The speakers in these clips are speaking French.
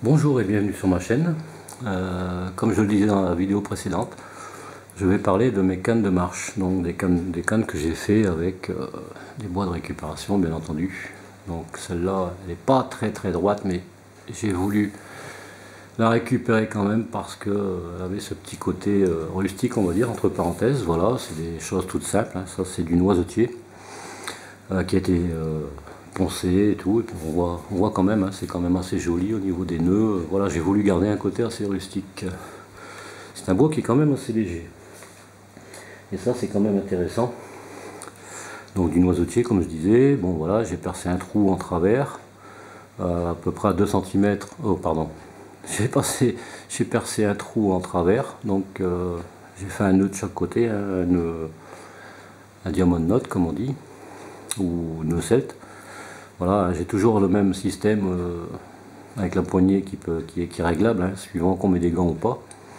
Bonjour et bienvenue sur ma chaîne. Comme je le disais dans la vidéo précédente, je vais parler de mes cannes de marche, donc des cannes que j'ai fait avec des bois de récupération bien entendu. Donc celle-là elle n'est pas très droite, mais j'ai voulu la récupérer quand même parce qu'elle avait ce petit côté rustique, on va dire, entre parenthèses. Voilà, c'est des choses toutes simples, hein. Ça c'est du noisetier qui a été poncé et tout, et puis on voit quand même, hein, c'est quand même assez joli au niveau des nœuds. Voilà, j'ai voulu garder un côté assez rustique. C'est un bois qui est quand même assez léger, et ça c'est quand même intéressant. Donc du noisetier, comme je disais. Bon voilà, j'ai percé un trou en travers à peu près à 2 cm. Oh pardon, j'ai percé un trou en travers, donc j'ai fait un nœud de chaque côté, hein, un diamond knot comme on dit, ou nœud celte. Voilà, j'ai toujours le même système avec la poignée qui est réglable, hein, suivant qu'on met des gants ou pas.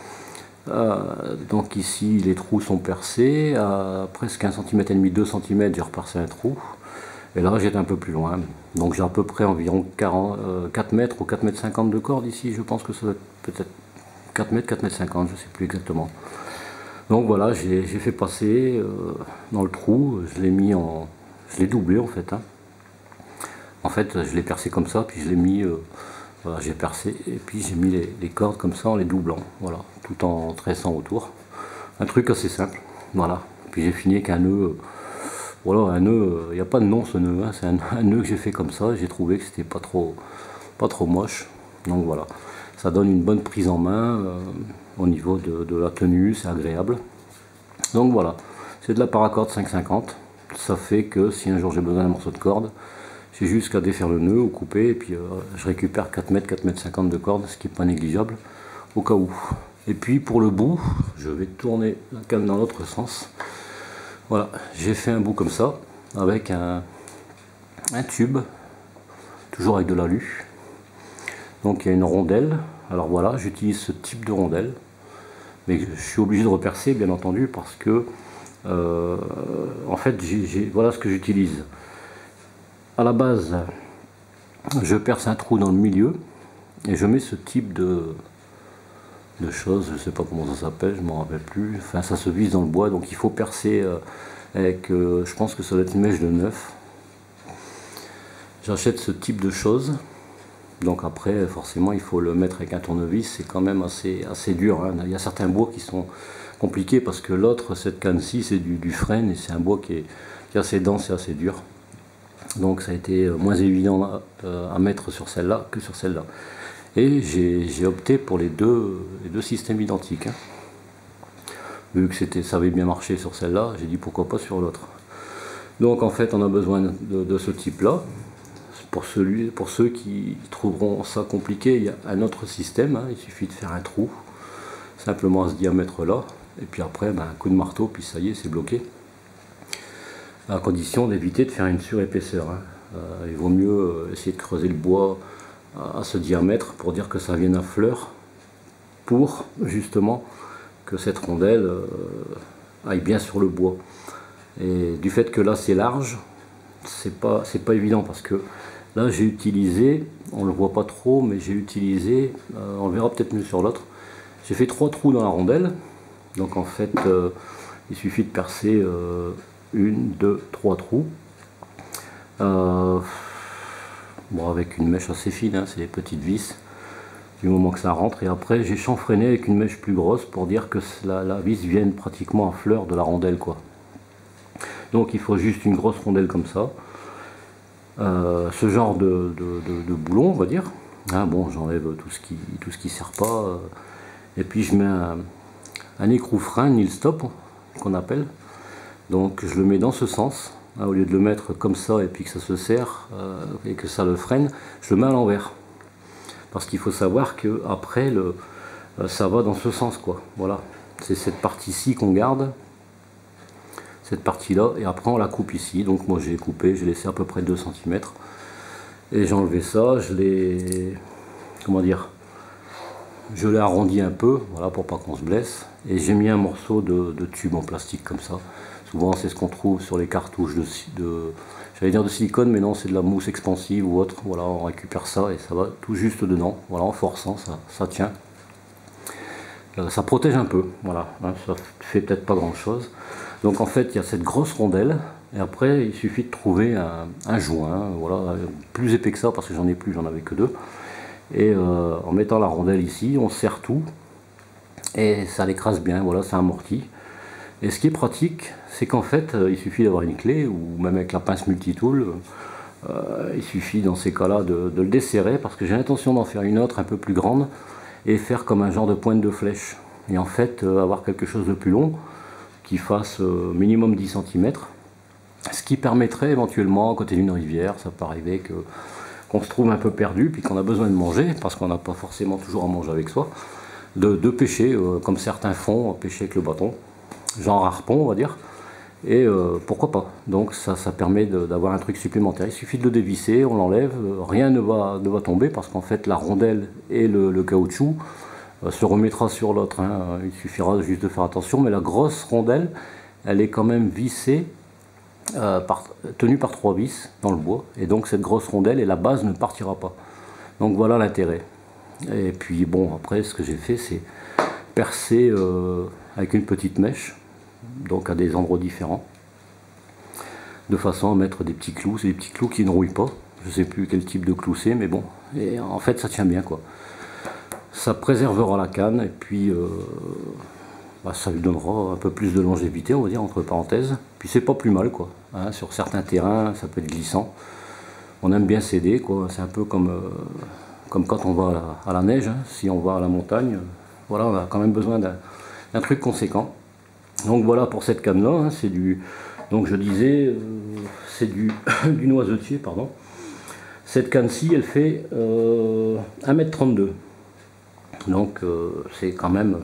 Donc ici les trous sont percés à presque 1,5 cm, 2 cm, j'ai repercé un trou. Et là j'étais un peu plus loin, donc j'ai à peu près environ 4 mètres ou 4 mètres 50 de corde ici. Je pense que ça doit être peut-être 4 mètres, 4 mètres 50, je sais plus exactement. Donc voilà, j'ai fait passer dans le trou, je l'ai doublé en fait, hein. En fait, je l'ai percé comme ça, puis je l'ai mis, voilà, j'ai percé, et puis j'ai mis les cordes comme ça en les doublant, voilà, tout en tressant autour. Un truc assez simple, voilà. Puis j'ai fini avec un nœud, voilà, un nœud, il n'y a pas de nom ce nœud, hein, c'est un nœud que j'ai fait comme ça, j'ai trouvé que c'était pas trop moche. Donc voilà, ça donne une bonne prise en main au niveau de la tenue, c'est agréable. Donc voilà, c'est de la paracord 550, ça fait que si un jour j'ai besoin d'un morceau de corde, j'ai juste qu'à défaire le nœud ou couper, et puis je récupère 4 mètres, 4 mètres 50 de corde, ce qui n'est pas négligeable au cas où. Et puis pour le bout, je vais tourner la canne dans l'autre sens. Voilà, j'ai fait un bout comme ça, avec un tube, toujours avec de l'alu. Donc il y a une rondelle. Alors voilà, j'utilise ce type de rondelle, mais je suis obligé de repercer bien entendu parce que en fait voilà ce que j'utilise. À la base, je perce un trou dans le milieu et je mets ce type de choses, je sais pas comment ça s'appelle, je m'en rappelle plus. Enfin, ça se vise dans le bois, donc il faut percer avec, je pense que ça doit être une mèche de 9. J'achète ce type de choses. Donc après, forcément, il faut le mettre avec un tournevis. C'est quand même assez dur, hein. Il y a certains bois qui sont compliqués parce que l'autre, cette canne-ci, c'est du frêne et c'est un bois qui est assez dense et assez dur. Donc ça a été moins évident à mettre sur celle-là que sur celle-là. Et j'ai opté pour les deux systèmes identiques, hein. Vu que ça avait bien marché sur celle-là, j'ai dit pourquoi pas sur l'autre. Donc en fait on a besoin de ce type-là. Pour ceux qui trouveront ça compliqué, il y a un autre système, hein. Il suffit de faire un trou, simplement à ce diamètre-là. Et puis après, un coup de marteau, puis ça y est, c'est bloqué. À condition d'éviter de faire une surépaisseur, hein. Il vaut mieux essayer de creuser le bois à ce diamètre pour dire que ça vienne à fleur, pour justement que cette rondelle aille bien sur le bois. Et du fait que là c'est large, c'est pas évident parce que là j'ai utilisé, on le voit pas trop, mais j'ai utilisé, on le verra peut-être mieux sur l'autre, j'ai fait 3 trous dans la rondelle. Donc en fait il suffit de percer 1, 2, 3 trous. Bon, avec une mèche assez fine, hein, c'est des petites vis, du moment que ça rentre. Et après j'ai chanfreiné avec une mèche plus grosse pour dire que la vis vienne pratiquement à fleur de la rondelle, quoi. Donc il faut juste une grosse rondelle comme ça. Ce genre de boulon, on va dire, hein. Bon, j'enlève tout ce qui sert pas, et puis je mets un écrou frein nil stop qu'on appelle. Donc je le mets dans ce sens, hein, au lieu de le mettre comme ça et puis que ça se serre et que ça le freine, je le mets à l'envers. Parce qu'il faut savoir que après ça va dans ce sens, quoi. Voilà, c'est cette partie-ci qu'on garde, cette partie-là, et après on la coupe ici. Donc moi j'ai coupé, j'ai laissé à peu près 2 cm. Et j'ai enlevé ça, je l'ai, comment dire, je l'ai arrondi un peu, voilà, pour pas qu'on se blesse. Et j'ai mis un morceau de tube en plastique comme ça. Souvent c'est ce qu'on trouve sur les cartouches j'allais dire de silicone, mais non, c'est de la mousse expansive ou autre. Voilà, on récupère ça et ça va tout juste dedans. Voilà, en forçant, ça tient. Ça protège un peu, voilà, hein, ça fait peut-être pas grand chose. Donc en fait il y a cette grosse rondelle et après il suffit de trouver un joint, voilà, plus épais que ça parce que j'en ai plus, j'en avais que deux. Et en mettant la rondelle ici, on serre tout et ça l'écrase bien, voilà, c'est amorti. Et ce qui est pratique, c'est qu'en fait il suffit d'avoir une clé ou même avec la pince multitool, il suffit dans ces cas-là de le desserrer parce que j'ai l'intention d'en faire une autre un peu plus grande et faire comme un genre de pointe de flèche et en fait avoir quelque chose de plus long qui fasse minimum 10 cm, ce qui permettrait éventuellement à côté d'une rivière, ça peut arriver qu'on se trouve un peu perdu puis qu'on a besoin de manger parce qu'on n'a pas forcément toujours à manger avec soi, de pêcher comme certains font, pêcher avec le bâton, genre harpon on va dire. Et pourquoi pas, donc ça permet d'avoir un truc supplémentaire. Il suffit de le dévisser, on l'enlève, rien ne va tomber parce qu'en fait la rondelle et le caoutchouc se remettra sur l'autre, hein. Il suffira juste de faire attention, mais la grosse rondelle elle est quand même vissée, tenue par 3 vis dans le bois, et donc cette grosse rondelle et la base ne partira pas. Donc voilà l'intérêt. Et puis bon, après ce que j'ai fait c'est percer avec une petite mèche, donc à des endroits différents, de façon à mettre des petits clous. C'est des petits clous qui ne rouillent pas, je sais plus quel type de clou c'est, mais bon, et en fait ça tient bien quoi. Ça préservera la canne et puis ça lui donnera un peu plus de longévité, on va dire, entre parenthèses. Puis c'est pas plus mal quoi, hein, sur certains terrains ça peut être glissant, on aime bien s'aider quoi, c'est un peu comme quand on va à la neige, hein. Si on va à la montagne, voilà, on a quand même besoin d'un truc conséquent. Donc voilà pour cette canne là, hein, c'est du, donc je disais, c'est du noisetier, pardon. Cette canne-ci elle fait 1,32 m, donc c'est quand même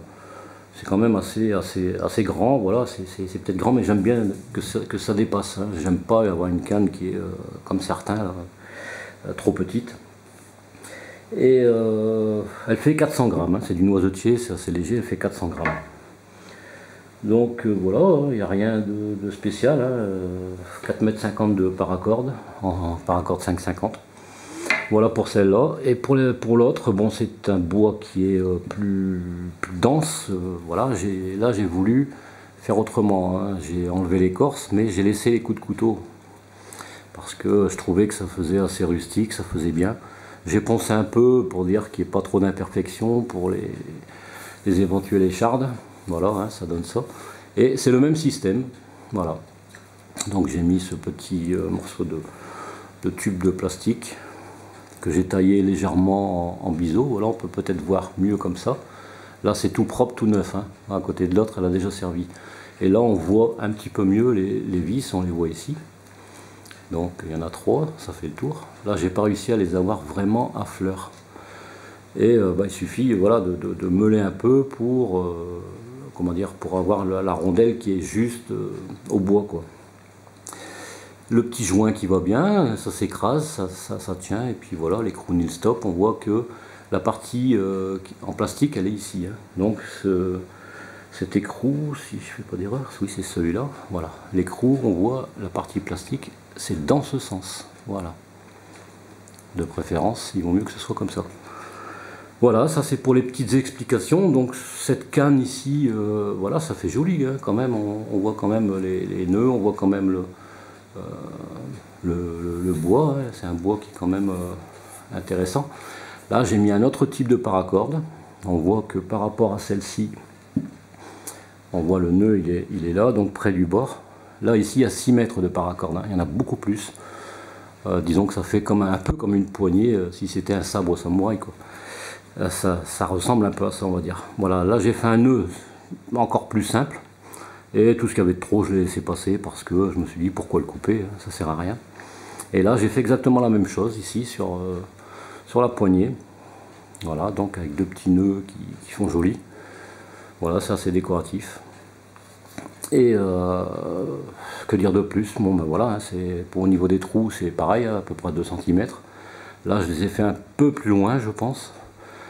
assez grand, voilà, c'est peut-être grand, mais j'aime bien que ça dépasse, hein. J'aime pas avoir une canne qui est comme certains là, trop petite. Et elle fait 400 grammes, hein, c'est du noisetier, c'est assez léger, elle fait 400 grammes. Donc voilà, il n'y a rien de spécial, hein, 4,50 m de paracorde, en paracorde 5,50. Voilà pour celle-là. Et pour l'autre, bon, c'est un bois qui est plus dense. Voilà, là j'ai voulu faire autrement, hein. J'ai enlevé l'écorce, mais j'ai laissé les coups de couteau. Parce que je trouvais que ça faisait assez rustique, ça faisait bien. J'ai poncé un peu pour dire qu'il n'y ait pas trop d'imperfections pour les éventuelles échardes. Voilà, hein, ça donne ça. Et c'est le même système. Voilà. Donc j'ai mis ce petit morceau de tube de plastique que j'ai taillé légèrement en biseau. Voilà, on peut peut-être voir mieux comme ça. Là c'est tout propre, tout neuf, hein. À côté de l'autre, elle a déjà servi. Et là on voit un petit peu mieux les vis, on les voit ici. Donc il y en a 3, ça fait le tour. Là j'ai pas réussi à les avoir vraiment à fleur. Et il suffit, voilà, de meuler un peu pour comment dire, pour avoir la rondelle qui est juste au bois quoi. Le petit joint qui va bien, ça s'écrase, ça tient, et puis voilà, l'écrou nil stop, on voit que la partie en plastique elle est ici, hein. Donc cet écrou, si je fais pas d'erreur, oui c'est celui-là, voilà, l'écrou, on voit la partie plastique, c'est dans ce sens, voilà. De préférence, il vaut mieux que ce soit comme ça. Voilà, ça c'est pour les petites explications. Donc cette canne ici, voilà, ça fait joli, hein, quand même, on voit quand même les nœuds, on voit quand même le bois, hein. C'est un bois qui est quand même intéressant. Là j'ai mis un autre type de paracorde, on voit que par rapport à celle-ci, on voit le nœud il est là, donc près du bord. Là ici il y a 6 mètres de paracorde, hein. Il y en a beaucoup plus. Disons que ça fait comme un peu comme une poignée, si c'était un sabre samouraï quoi. Ça ressemble un peu à ça, on va dire. Voilà, là j'ai fait un nœud encore plus simple, et tout ce qu'il y avait de trop je l'ai laissé passer parce que je me suis dit pourquoi le couper, hein, ça sert à rien. Et là j'ai fait exactement la même chose ici sur la poignée. Voilà, donc avec 2 petits nœuds qui font joli. Voilà, ça c'est décoratif. Et que dire de plus? Bon ben voilà, hein, c'est au niveau des trous c'est pareil, à peu près 2 cm. Là je les ai fait un peu plus loin je pense.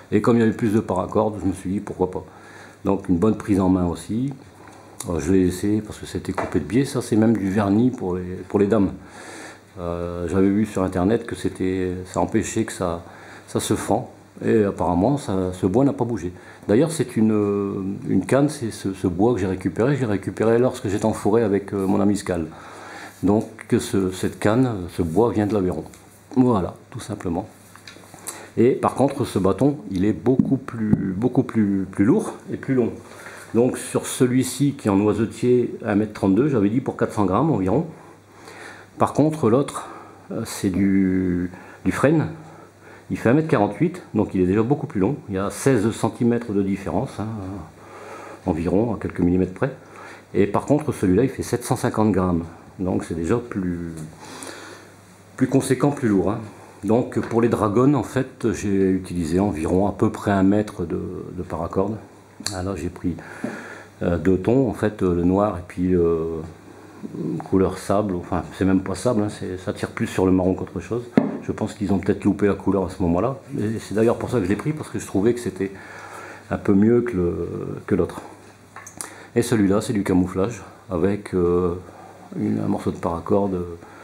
Et comme il y avait plus de paracordes, je me suis dit pourquoi pas. Donc une bonne prise en main aussi. Alors, je l'ai laissé parce que c'était coupé de biais. Ça c'est même du vernis pour les dames. J'avais vu sur internet que ça empêchait que ça se fend. Et apparemment ce bois n'a pas bougé. D'ailleurs c'est une canne, c'est ce bois que j'ai récupéré. J'ai récupéré lorsque j'étais en forêt avec mon ami Scal. Donc cette canne, ce bois vient de l'Aveyron. Voilà, tout simplement. Et par contre, ce bâton, il est beaucoup plus lourd et plus long. Donc sur celui-ci qui est en noisetier 1,32 m, j'avais dit pour 400 grammes environ. Par contre, l'autre, c'est du frêne. Il fait 1,48 m, donc il est déjà beaucoup plus long. Il y a 16 cm de différence, hein, environ, à quelques millimètres près. Et par contre, celui-là, il fait 750 grammes. Donc c'est déjà plus conséquent, plus lourd. Hein. Donc pour les dragons, en fait, j'ai utilisé environ à peu près 1 mètre de paracorde. Alors j'ai pris 2 tons, en fait, le noir et puis couleur sable. Enfin, c'est même pas sable, hein, ça tire plus sur le marron qu'autre chose. Je pense qu'ils ont peut-être loupé la couleur à ce moment-là. Et c'est d'ailleurs pour ça que je l'ai pris, parce que je trouvais que c'était un peu mieux que l'autre. Et celui-là, c'est du camouflage avec un morceau de paracorde.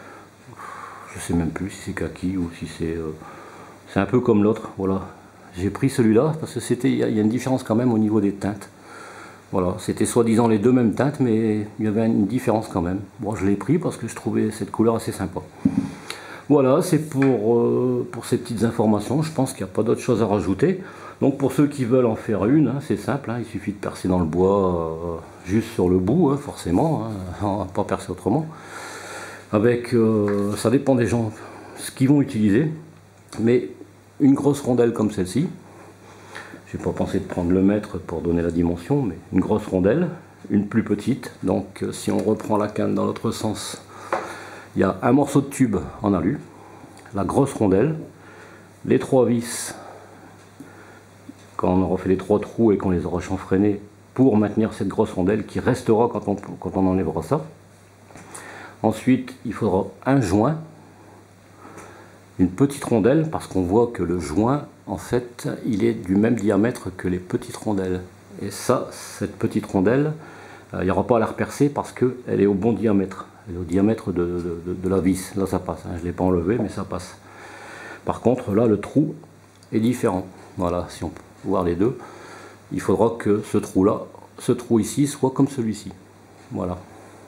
Je sais même plus si c'est kaki ou si c'est un peu comme l'autre. Voilà, j'ai pris celui-là parce que il y a une différence quand même au niveau des teintes. Voilà, c'était soi-disant les deux mêmes teintes, mais il y avait une différence quand même. Bon, je l'ai pris parce que je trouvais cette couleur assez sympa. Voilà, c'est pour ces petites informations. Je pense qu'il n'y a pas d'autre chose à rajouter. Donc pour ceux qui veulent en faire une, hein, c'est simple, hein, il suffit de percer dans le bois juste sur le bout, hein, forcément, hein, on va pas percer autrement. Avec, ça dépend des gens, ce qu'ils vont utiliser, mais une grosse rondelle comme celle-ci, j'ai pas pensé de prendre le mètre pour donner la dimension, mais une grosse rondelle, une plus petite. Donc si on reprend la canne dans l'autre sens, il y a un morceau de tube en alu, la grosse rondelle, les 3 vis, quand on aura fait les 3 trous et qu'on les aura chanfreinés pour maintenir cette grosse rondelle qui restera quand on enlèvera ça. Ensuite, il faudra un joint, une petite rondelle, parce qu'on voit que le joint, en fait, il est du même diamètre que les petites rondelles. Et ça, cette petite rondelle, il n'y aura pas à la repercer parce qu'elle est au bon diamètre. Elle est au diamètre de la vis. Là, ça passe. Hein. Je ne l'ai pas enlevé, mais ça passe. Par contre, là, le trou est différent. Voilà, si on peut voir les deux, il faudra que ce trou-là, ce trou ici, soit comme celui-ci. Voilà.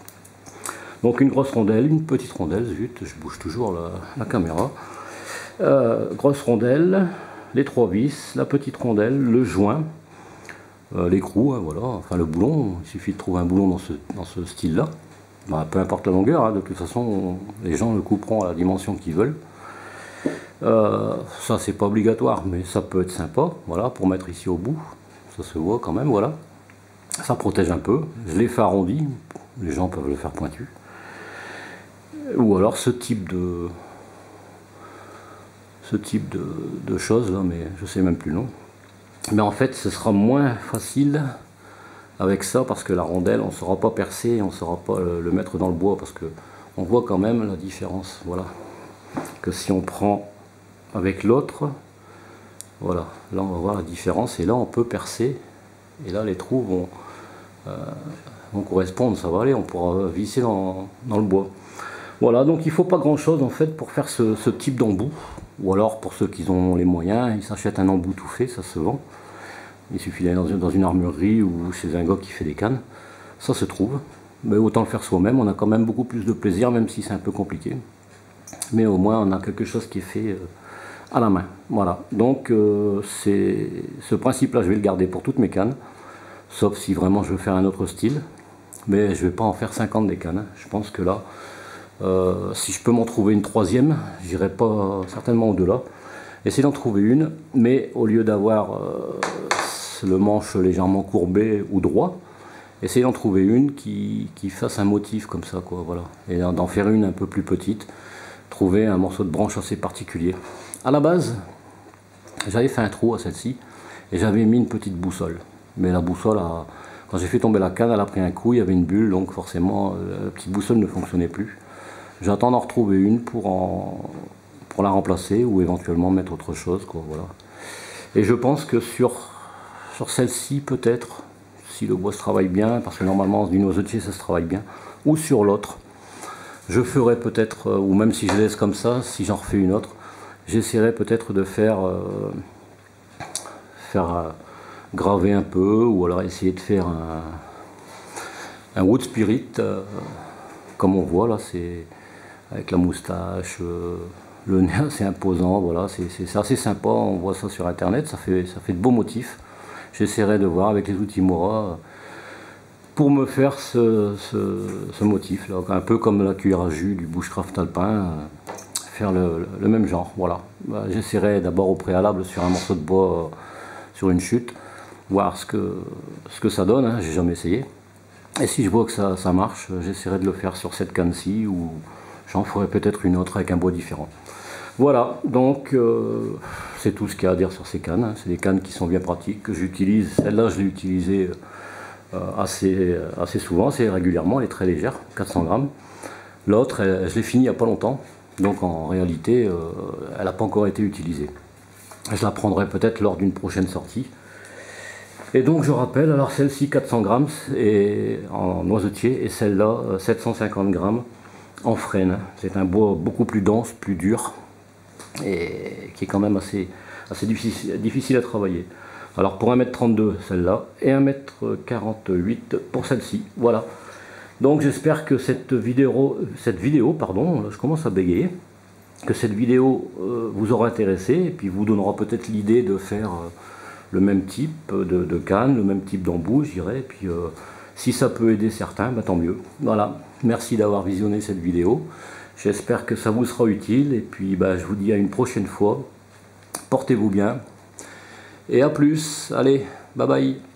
Donc une grosse rondelle, une petite rondelle, zut, je bouge toujours la caméra. Grosse rondelle, les 3 vis, la petite rondelle, le joint, l'écrou, hein, voilà, enfin le boulon, il suffit de trouver un boulon dans ce style-là. Bah, peu importe la longueur, hein, de toute façon, les gens le couperont à la dimension qu'ils veulent. Ça, c'est pas obligatoire, mais ça peut être sympa, voilà, pour mettre ici au bout. Ça se voit quand même, voilà. Ça protège un peu. Je l'ai fait arrondi, les gens peuvent le faire pointu. Ou alors ce type de choses là, mais je sais même plus le nom. Mais en fait, ce sera moins facile avec ça parce que la rondelle, on ne saura pas percer, on ne saura pas le mettre dans le bois parce que on voit quand même la différence. Voilà, que si on prend avec l'autre, voilà, là on va voir la différence et là on peut percer et là les trous vont correspondre, ça va aller, on pourra visser dans le bois. Voilà, donc il ne faut pas grand chose en fait pour faire ce type d'embout. Ou alors pour ceux qui ont les moyens, ils s'achètent un embout tout fait, ça se vend. Il suffit d'aller dans une armurerie ou chez un gars qui fait des cannes. Ça se trouve. Mais autant le faire soi-même, on a quand même beaucoup plus de plaisir, même si c'est un peu compliqué. Mais au moins on a quelque chose qui est fait à la main. Voilà, donc ce principe-là, je vais le garder pour toutes mes cannes. Sauf si vraiment je veux faire un autre style. Mais je ne vais pas en faire 50 des cannes. Je pense que là, si je peux m'en trouver une troisième, j'irai pas certainement au-delà. Essayer d'en trouver une, mais au lieu d'avoir le manche légèrement courbé ou droit, essayer d'en trouver une qui fasse un motif comme ça, quoi, voilà. Et d'en faire une un peu plus petite, trouver un morceau de branche assez particulier. À la base, j'avais fait un trou à celle-ci et j'avais mis une petite boussole. Mais la boussole, quand j'ai fait tomber la canne, elle a pris un coup, il y avait une bulle, donc forcément la petite boussole ne fonctionnait plus. J'attends d'en retrouver une pour la remplacer ou éventuellement mettre autre chose, quoi, voilà. Et je pense que sur celle-ci peut-être, si le bois se travaille bien, parce que normalement du noisetier ça se travaille bien, ou sur l'autre, je ferai peut-être, ou même si je laisse comme ça, si j'en refais une autre, j'essaierai peut-être de faire graver un peu, ou alors essayer de faire un wood spirit, comme on voit là, c'est avec la moustache, le nez assez imposant, voilà, c'est assez sympa, on voit ça sur internet, ça fait de beaux motifs. J'essaierai de voir avec les outils Mora pour me faire ce motif là, un peu comme la cuillère à jus du bushcraft alpin, faire le même genre, voilà. J'essaierai d'abord au préalable sur un morceau de bois, sur une chute, voir ce que ça donne, hein, j'ai jamais essayé. Et si je vois que ça marche, j'essaierai de le faire sur cette canne-ci, ou j'en ferai peut-être une autre avec un bois différent. Voilà, donc c'est tout ce qu'il y a à dire sur ces cannes, hein. C'est des cannes qui sont bien pratiques, que j'utilise. Celle-là, je l'ai utilisée assez souvent, assez régulièrement, elle est très légère, 400 grammes. L'autre, je l'ai finie il n'y a pas longtemps, donc en réalité, elle n'a pas encore été utilisée. Je la prendrai peut-être lors d'une prochaine sortie. Et donc je rappelle, alors celle-ci 400 grammes et en noisetier, et celle-là 750 grammes en frêne. C'est un bois beaucoup plus dense, plus dur, et qui est quand même assez difficile à travailler. Alors pour 1m32 celle-là, et 1m48 pour celle-ci, voilà. Donc j'espère que cette vidéo, pardon, je commence à bégayer, que cette vidéo vous aura intéressé, et puis vous donnera peut-être l'idée de faire le même type de canne, le même type d'embout, je dirais, et puis si ça peut aider certains, bah, tant mieux. Voilà, merci d'avoir visionné cette vidéo, j'espère que ça vous sera utile, et puis bah, je vous dis à une prochaine fois, portez-vous bien, et à plus, allez, bye bye.